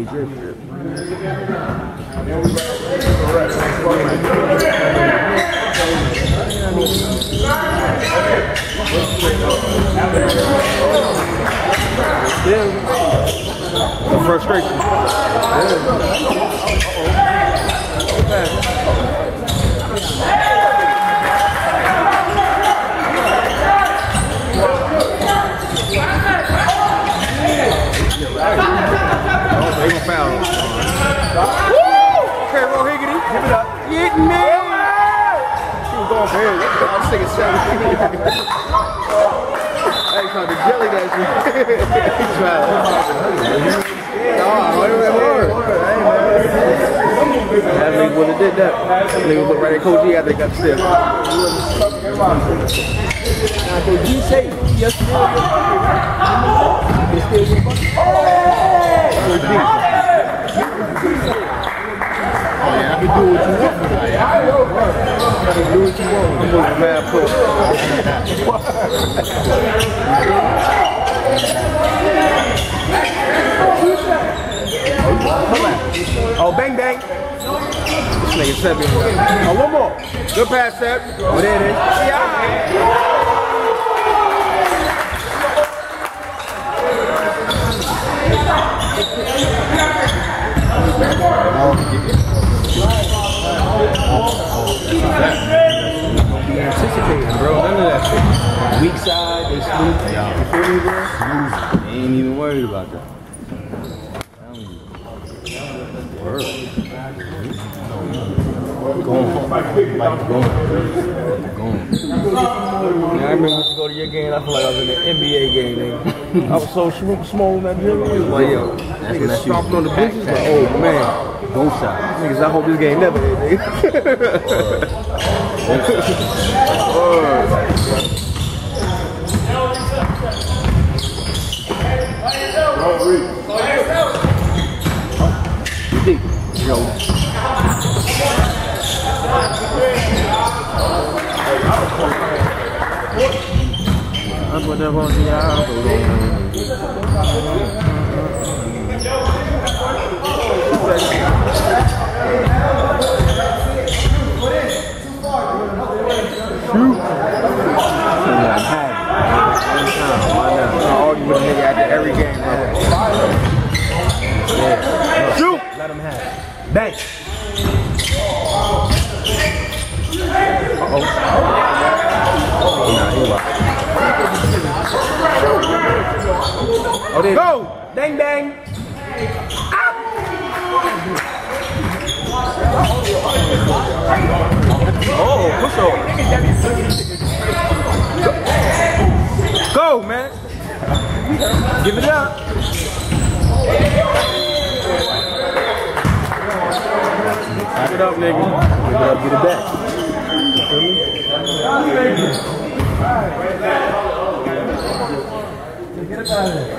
NBA drip. The frustration. They gonna foul. Okay, roll Higgity, give it up. Get me! She was going for him. I was thinking 7. I ain't trying to jelly that shit. He's trying that nigga would have did that. Nigga look right at Coach E after they got stiff. Now, did you say yesterday? I can do what you want. I can do what you want. I'm moving mad push. Oh, bang bang. This nigga 7. Oh, one more. Good pass, Seb. Oh, there it is. Yeah. Be anticipating, bro. None of that shit. Weak side, they sleep. You feel me, bro? They ain't even worried about that. Word. Going. Yeah, I remember we used to go to your game. I feel like I was in an NBA game, nigga. I was so small in that gym. It was like, yo, niggas stomping on the benches. Like, oh man, both sides. Niggas, I hope this game never ends, nigga. Yo. I put that on the album. Argue with a nigga after every game, bro. Yeah. Shoot! Let him have it. Bang! Oh, there. Go! Dang dang! Ah! Oh, push over. Go, man! Give it up! Back it up, nigga. Give it up, get it back. You feel me? Get it out of there.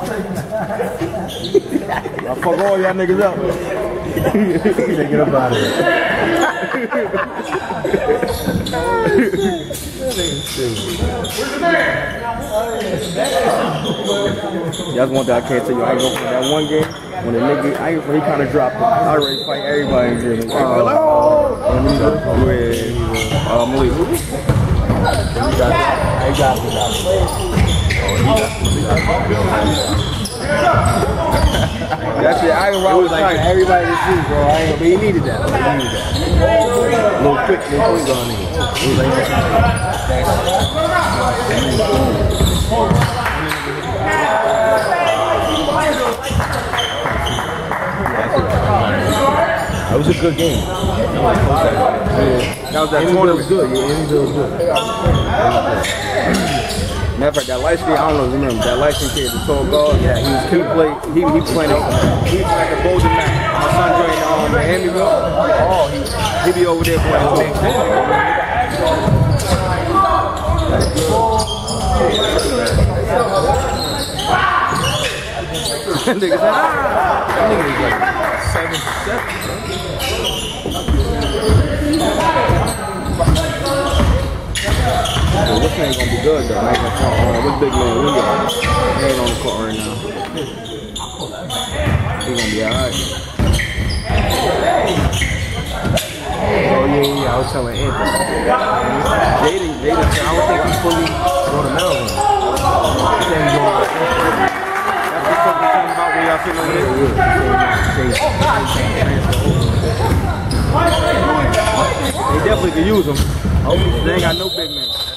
I fuck all y'all niggas up. Get up out of here. Y'all want that? I can't tell you. I ain't going for that one game. When the nigga, he kind of dropped it. I already fight everybody in here. Malik. I got it. That's it. I ain't rock with like everybody this week, bro. But he needed that. Little quick on nigga. That was a good game. That was that tournament. Was good. Yeah, it was good. Matter of fact, that light skin, I don't know if you remember, that light skin kid, the tall guard, yeah, he playing like a golden man. My son joined Miamiville. Oh, he be over there playing the next day. That nigga said, that nigga is like 7'7". Well, this ain't gonna be good though. I ain't gonna front on. This big man, he ain't on the court right now. He gonna be alright. Oh yeah, I was telling Anthony. Jada, I don't think he's fully going to Melbourne. He said he's going to That's what something came about when y'all sitting over there. They definitely could use him. They ain't got no big man.